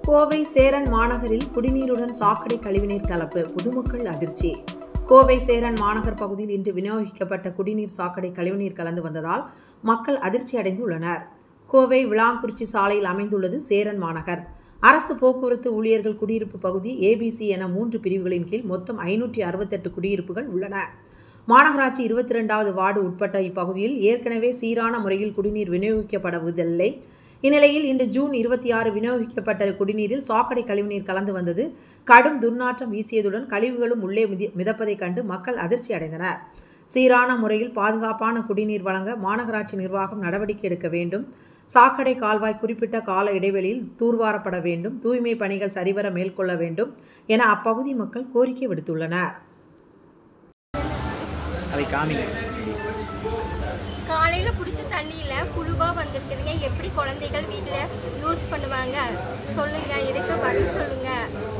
கோவை சேரன் மாநகரில் குடிநீருடன் சாக்கடை கழிவுநீர் கலப்பு, பொதுமக்கள் அதிர்ச்சி. கோவை சேரன் மாநகர் பகுதியில் இன்று விநியோகிக்கப்பட்ட குடிநீர் சாக்கடை கழிவுநீர் கலந்து வந்ததால் மக்கள் அதிர்ச்சி அடைந்துள்ளனர். கோவை விளாங்குறிச்சி சாலையில் அமைந்துள்ளது சேரன் மாநகர். அரசு போக்குவரத்து ஊழியர்கள் குடியிருப்பு பகுதி ABC என 3 பிரிவுகளின் கீழ் மொத்தம் 568 குடியிருப்புகள் உள்ளன. மாநகராட்சி 22வது வார்டு உட்பட்ட இப்பகுதியில் ஏற்கனவே சீரான முறையில் குடிநீர் விநியோகிக்கப்படுவதில்லை. இந்நிலையில் இன்று ஜூன் 26 விநியோகிக்கப்பட்ட குடிநீரில் சாக்கடை கழிவுநீர் கலந்து வந்தது. கடும் துர்நாற்றம் வீசியதுடன் கழிவுகளும் உள்ளே மிதப்பதைக் கண்டு மக்கள் அதிர்ச்சி அடைந்தனர். சீரான முறையில் பாதுகாப்பான குடிநீர் வழங்க மாநகராட்சி நிர்வாகம் நடவடிக்கை எடுக்க வேண்டும். சாக்கடை கால்வாய் குறிப்பிட்ட கால இடைவெளியில் தூர்வாரப்பட வேண்டும். தூய்மை பணிகள் சரிவர மேற்கொள்ள வேண்டும் என அப்பகுதி மக்கள் கோரிக்கை விடுத்துள்ளனர். காலையில பிடிச்ச தண்ணியில புழுவா வந்திருக்குதுங்க. எப்படி குழந்தைகள் வீட்டில் யூஸ் பண்ணுவாங்க சொல்லுங்க, இதுக்கு பதில் சொல்லுங்க.